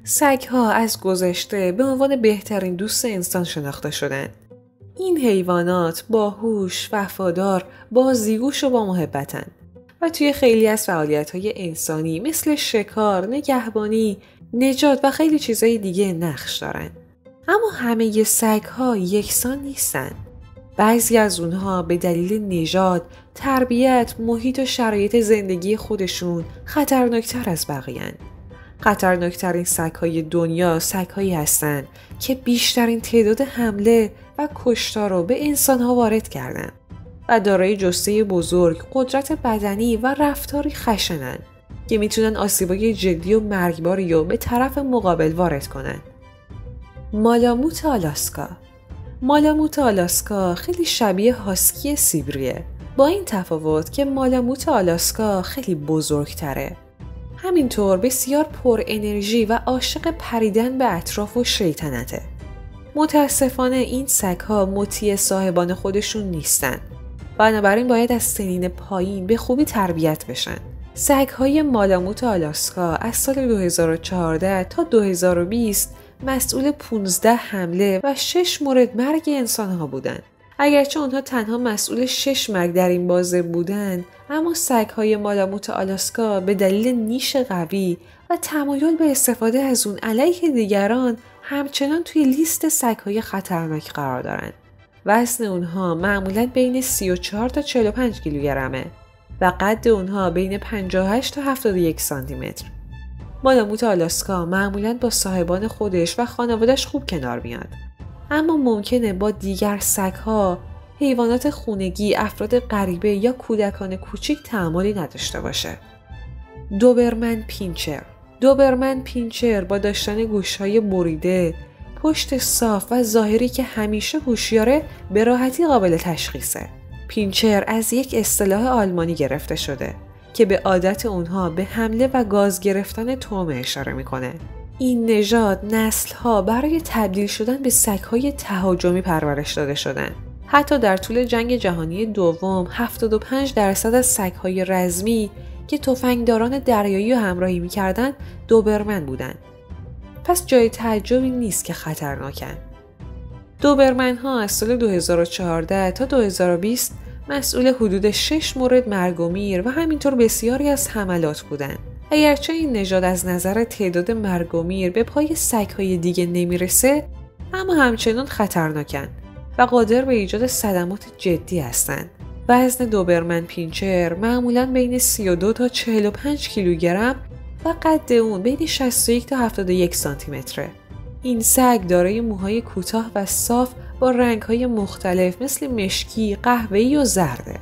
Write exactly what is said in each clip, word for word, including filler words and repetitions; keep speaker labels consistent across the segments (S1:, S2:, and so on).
S1: سگ‌ها از گذشته به عنوان بهترین دوست انسان شناخته شدند. این حیوانات باهوش، وفادار، بازیگوش و با محبتن و توی خیلی از فعالیت‌های انسانی مثل شکار، نگهبانی، نجات و خیلی چیزای دیگه نقش دارن. اما همه سگ‌ها یکسان نیستن. بعضی از اونها به دلیل نژاد، تربیت، محیط و شرایط زندگی خودشون خطرناکتر از بقیه‌اند. خطرناکترین سگ‌های دنیا سگ‌هایی هستند که بیشترین تعداد حمله و کشتار رو به انسان‌ها وارد کردند و دارای جثه بزرگ، قدرت بدنی و رفتاری خشنن که میتونن آسیبای جدی و مرگباری رو به طرف مقابل وارد کنن. مالاموت آلاسکا. مالاموت آلاسکا خیلی شبیه هاسکی سیبریه، با این تفاوت که مالاموت آلاسکا خیلی بزرگتره. همینطور بسیار پر انرژی و عاشق پریدن به اطراف و شیطنته. متاسفانه این سگ‌ها مطیع صاحبان خودشون نیستن. بنابراین باید از سنین پایین به خوبی تربیت بشن. سگ‌های مالاموت آلاسکا از سال دو هزار و چهارده تا دو هزار و بیست مسئول پانزده حمله و شش مورد مرگ انسان‌ها بودند. اگرچه اونها تنها مسئول شش مرگ در این بازه بودند، اما سگ‌های مالاموت آلاسکا به دلیل نیش قوی و تمایل به استفاده از اون علیه دیگران همچنان توی لیست سگ‌های خطرناک قرار دارند. وزن اونها معمولاً بین سی و چهار تا چهل و پنج کیلوگرمه و قد اونها بین پنجاه و هشت تا هفتاد و یک سانتی متر. مالاموت آلاسکا معمولاً با صاحبان خودش و خانواده‌اش خوب کنار میاد. اما ممکنه با دیگر سگ‌ها، حیوانات خونگی، افراد غریبه یا کودکان کوچیک تعاملی نداشته باشه. دوبرمن پینچر. دوبرمن پینچر با داشتن گوش‌های بریده، پشت صاف و ظاهری که همیشه هوشیاره به راحتی قابل تشخیصه. پینچر از یک اصطلاح آلمانی گرفته شده که به عادت اونها به حمله و گاز گرفتن طعمه اشاره میکنه. این نژاد نسل‌ها برای تبدیل شدن به سگ‌های تهاجمی پرورش داده شدن. حتی در طول جنگ جهانی دوم هفتاد و پنج درصد از سگ‌های رزمی که تفنگداران دریایی رو همراهی می‌کردند دوبرمن بودند. پس جای تعجبی نیست که خطرناکن. دوبرمن‌ها از سال دو هزار و چهارده تا دو هزار و بیست مسئول حدود شش مورد مرگ و میر و همینطور بسیاری از حملات بودند. اگرچه این نژاد از نظر تعداد مرگ و میر به پای سگ‌های دیگه نمیرسه، اما همچنان خطرناکن و قادر به ایجاد صدمات جدی هستند. وزن دوبرمن پینچر معمولاً بین سی و دو تا چهل و پنج کیلوگرم و قد اون بین شصت و یک تا هفتاد و یک سانتی متره. این سگ دارای موهای کوتاه و صاف با رنگ‌های مختلف مثل مشکی، قهوه‌ای و زرده.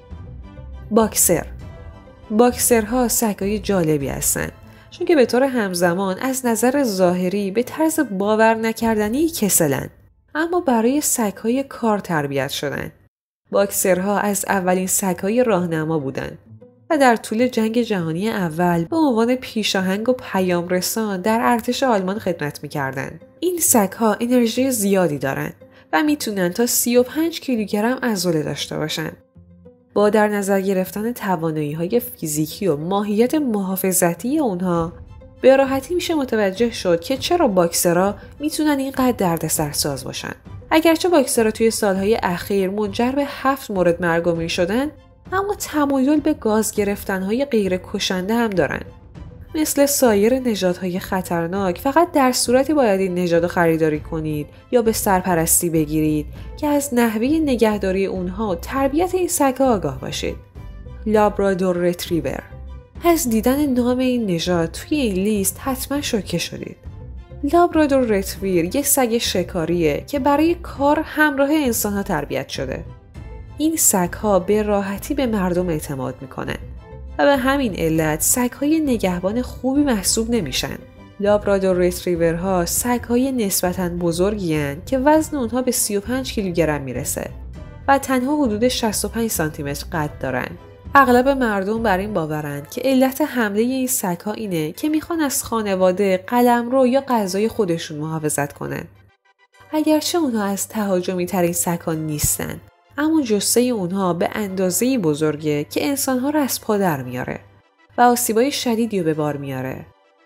S1: باکسر. باکسرها سگ‌های جالبی هستند، چون که به طور همزمان از نظر ظاهری به طرز باور نکردنی کسلن، اما برای سگ‌های کار تربیت شدن. باکسرها از اولین سگ‌های راهنما بودند و در طول جنگ جهانی اول به عنوان پیشاهنگ و پیام رسان در ارتش آلمان خدمت می‌کردند. این سگ‌ها انرژی زیادی دارند و میتونن تا سی و پنج کیلوگرم عضله داشته باشن. با در نظر گرفتن توانایی‌های فیزیکی و ماهیت محافظتی اونها به راحتی میشه متوجه شد که چرا باکسرها میتونن اینقدر دردسرساز باشن. اگرچه باکسرها توی سالهای اخیر منجر به هفت مورد مرگ و میر شدن، اما تمایل به گاز گرفتن‌های غیر کشنده هم دارن. مثل سایر نژادهای خطرناک، فقط در صورتی باید این نژاد خریداری کنید یا به سرپرستی بگیرید که از نحوه نگهداری اونها و تربیت این سگ‌ها آگاه باشید. لابرادور رتریور. از دیدن نام این نژاد توی این لیست حتما شوکه شدید. لابرادور رتریور یک سگ شکاریه که برای کار همراه انسان‌ها تربیت شده. این سگ‌ها به راحتی به مردم اعتماد میکنن و به همین علت سگ‌های نگهبان خوبی محسوب نمیشن. لابرادور ریتریورها سگ‌های نسبتاً بزرگی هستند که وزن اونها به سی و پنج کیلوگرم میرسه و تنها حدود شصت و پنج سانتی متر قد دارن. اغلب مردم بر این باورند که علت حمله این سگ‌ها اینه که میخوان از خانواده، قلمرو یا غذای خودشون محافظت کنن. اگرچه اونها از تهاجمی ترین سگ‌ها نیستن، اما جثه اونها به اندازه‌ای بزرگه که انسان‌ها رو از پا در میاره و آسیبای شدیدی رو به بار میاره.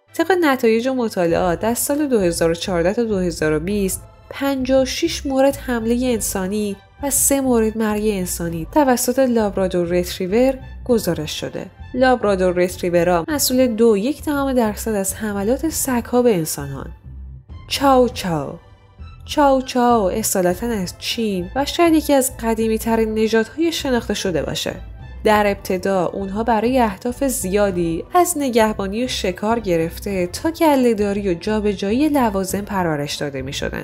S1: طبق نتایج مطالعات در سال دو هزار و چهارده تا دو هزار و بیست پنجاه و شش مورد حمله انسانی و سه مورد مرگ انسانی توسط لابرادور ریتریور گزارش شده. لابرادور ریتریورها مسئول دو یک دهم درصد از حملات سگ‌ها به انسان‌هان. چاو چاو چاو چاو اصالتاً از چین و شاید یکی از قدیمی ترین نژادهای شناخته شده باشه. در ابتدا اونها برای اهداف زیادی از نگهبانی و شکار گرفته تا گله‌داری و جابجایی لوازم پرورش داده می شدن.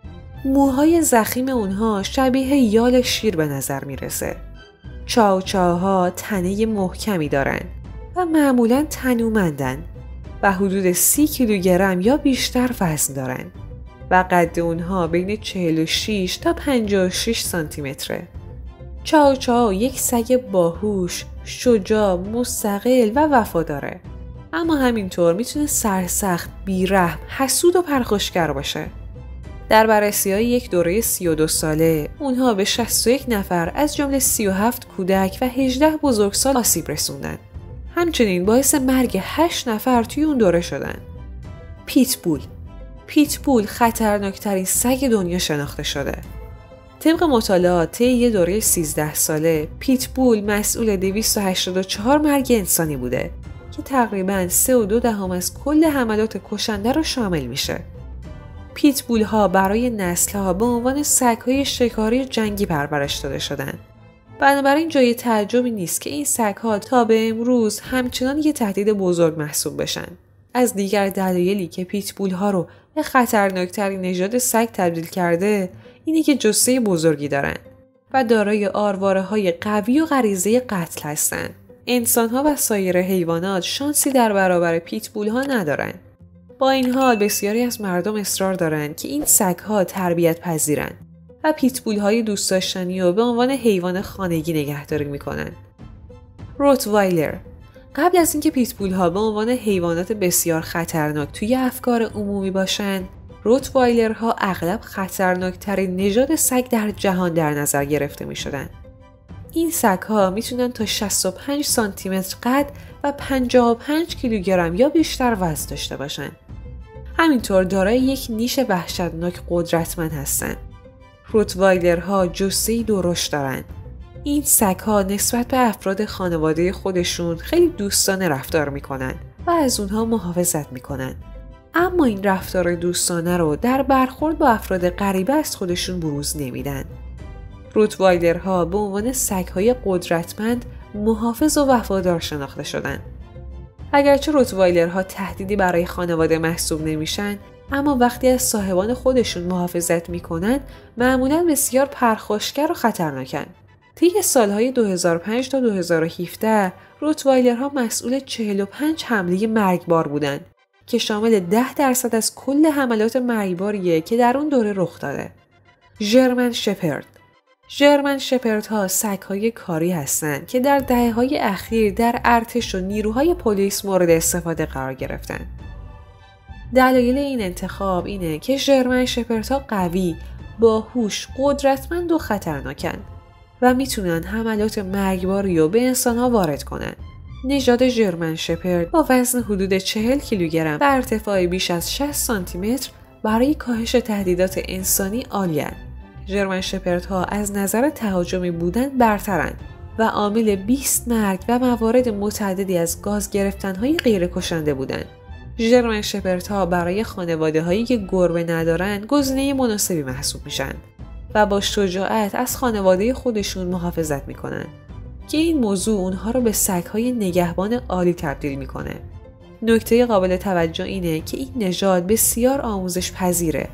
S1: موهای ضخیم اونها شبیه یال شیر به نظر می رسه. چاو چاوها تنه محکمی دارن و معمولاً تنومندن و حدود سی کیلوگرم یا بیشتر وزن دارن و قد اونها بین چهل و شش تا پنجاه و شش سانتی متره. چاو چاو یک سگ باهوش، شجاع، مستقل و وفاداره. اما همینطور میتونه سرسخت، بیرحم، حسود و پرخاشگر باشه. در بررسی‌های یک دوره سی و دو ساله، اونها به شصت و یک نفر از جمله سی و هفت کودک و هجده بزرگسال آسیب رسوندن. همچنین باعث مرگ هشت نفر توی اون دوره شدن. پیتبول پیتبول خطرناکترین سگ دنیا شناخته شده. طبق مطالعات طی یه دوره سیزده ساله، پیتبول مسئول دویست و هشتاد و چهار مرگ انسانی بوده که تقریباً سه و دو دهم از کل حملات کشنده رو شامل میشه. پیتبول ها برای نسل ها به عنوان سگ های شکاری جنگی پرورش داده شدن. بنابراین جای تعجبی نیست که این سگ ها تا به امروز همچنان یه تهدید بزرگ محسوب بشن. از دیگر دلایلی که پیتبول ها رو به خطرناکترین نژاد سگ تبدیل کرده اینه که جثه بزرگی دارن و دارای آرواره های قوی و غریزه قتل هستن. انسان ها و سایر حیوانات شانسی در برابر پیتبول ها ندارن. با این حال بسیاری از مردم اصرار دارن که این سگ ها تربیت پذیرن و پیتبول های دوست داشتنی رو به عنوان حیوان خانگی نگهداری میکنن. روتوایلر قبل از اینکه پیتبول ها به عنوان حیوانات بسیار خطرناک توی افکار عمومی باشن، روتوایلرها اغلب خطرناکترین نژاد سگ در جهان در نظر گرفته می شدن. این سگ ها می تونن تا شصت و پنج سانتی متر قد و پنجاه و پنج کیلوگرم یا بیشتر وزن داشته باشن. همینطور دارای یک نیش وحشتناک قدرتمند هستن. روتوایلرها جثه‌ای درشت دارن. این سگ ها نسبت به افراد خانواده خودشون خیلی دوستانه رفتار می کنن و از اونها محافظت می کنن. اما این رفتار دوستانه رو در برخورد با افراد غریبه از خودشون بروز نمیدن. روتوایلرها به عنوان سگ‌های قدرتمند، محافظ و وفادار شناخته شدن. اگرچه روتوایلرها تهدیدی برای خانواده محسوب نمیشن، اما وقتی از صاحبان خودشون محافظت میکنن، معمولاً بسیار پرخاشگر و خطرناکن. طی سالهای دو هزار و پنج تا دو هزار و هفده، روتوایلرها مسئول چهل و پنج حمله مرگبار بودن که شامل ده درصد از کل حملات مرگباریه که در اون دوره رخ داده. ژرمن شپرد ژرمن شپردها سگ‌های کاری هستند که در دهه‌های اخیر در ارتش و نیروهای پلیس مورد استفاده قرار گرفتن. دلایل این انتخاب اینه که ژرمن شپردها قوی، باهوش، قدرتمند و خطرناکن و میتونن حملات مرگباری رو به انسان‌ها وارد کنن. نژاد ژرمن شپرد با وزن حدود چهل کیلوگرم و ارتفاع بیش از شصت سانتی متر برای کاهش تهدیدات انسانی عالی‌اند. ژرمن شپردها از نظر تهاجمی بودن برترند و عامل بیست مرگ و موارد متعددی از گاز گرفتن‌های غیر کشنده بودند. ژرمن شپردها برای خانواده‌هایی که گربه ندارن گزینه مناسبی محسوب میشن و با شجاعت از خانواده خودشون محافظت میکنن که این موضوع اونها رو به سگ‌های نگهبان عالی تبدیل میکنه. نکته قابل توجه اینه که این نژاد بسیار آموزش پذیره.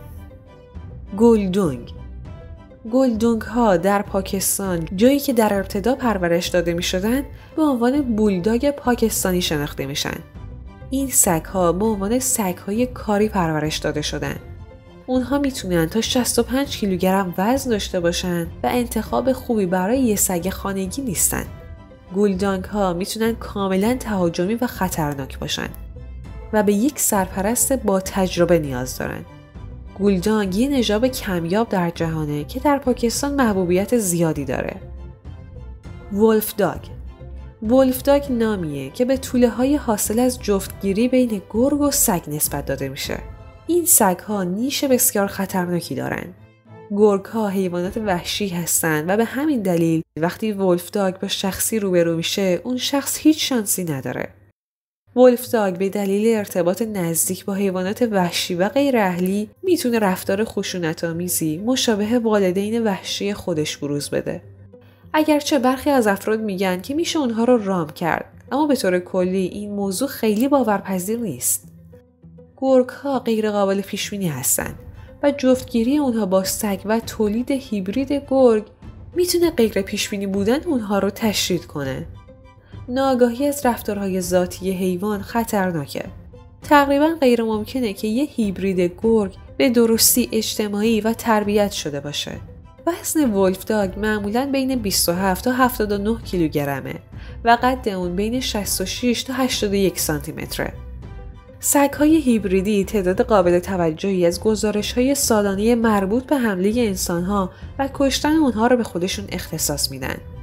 S1: گلدونگ گلدونگ ها در پاکستان، جایی که در ابتدا پرورش داده می شدن، به عنوان بولداگ پاکستانی شناخته میشن. این سگ ها به عنوان سگ های کاری پرورش داده شدن. اونها میتونن تا شصت و پنج کیلوگرم وزن داشته باشن و انتخاب خوبی برای یه سگ خانگی نیستن. گلدونگ ها میتونن کاملا تهاجمی و خطرناک باشن و به یک سرپرست با تجربه نیاز دارن. گلدونگ یه نژاد کمیاب در جهانه که در پاکستان محبوبیت زیادی داره. ولف داگ ولفداگ نامیه که به توله های حاصل از جفتگیری بین گرگ و سگ نسبت داده میشه. این سگ ها نیش بسیار خطرناکی دارن. گرگ ها حیوانات وحشی هستن و به همین دلیل وقتی ولفداگ با شخصی روبرو میشه اون شخص هیچ شانسی نداره. ولفداگ به دلیل ارتباط نزدیک با حیوانات وحشی و غیر اهلی میتونه رفتار خشونت‌آمیزی مشابه والدین وحشی خودش بروز بده. اگرچه برخی از افراد میگن که میشه اونها رو رام کرد، اما به طور کلی این موضوع خیلی باورپذیر نیست. گرگ ها غیر قابل پیش بینی هستن و جفتگیری اونها با سگ و تولید هیبرید گرگ میتونه غیر پیش بینی بودن اونها رو تشدید کنه. ناآگاهی از رفتارهای ذاتی حیوان خطرناکه. تقریبا غیر ممکنه که یه هیبرید گرگ به درستی اجتماعی و تربیت شده باشه. وزن ولفداگ معمولاً بین بیست و هفت تا هفتاد و نه کیلوگرمه و قد اون بین شصت و شش تا هشتاد و یک سانتی متره. سگ‌های هیبریدی تعداد قابل توجهی از گزارش‌های سالانه مربوط به حمله انسان‌ها و کشتن اونها رو به خودشون اختصاص میدن.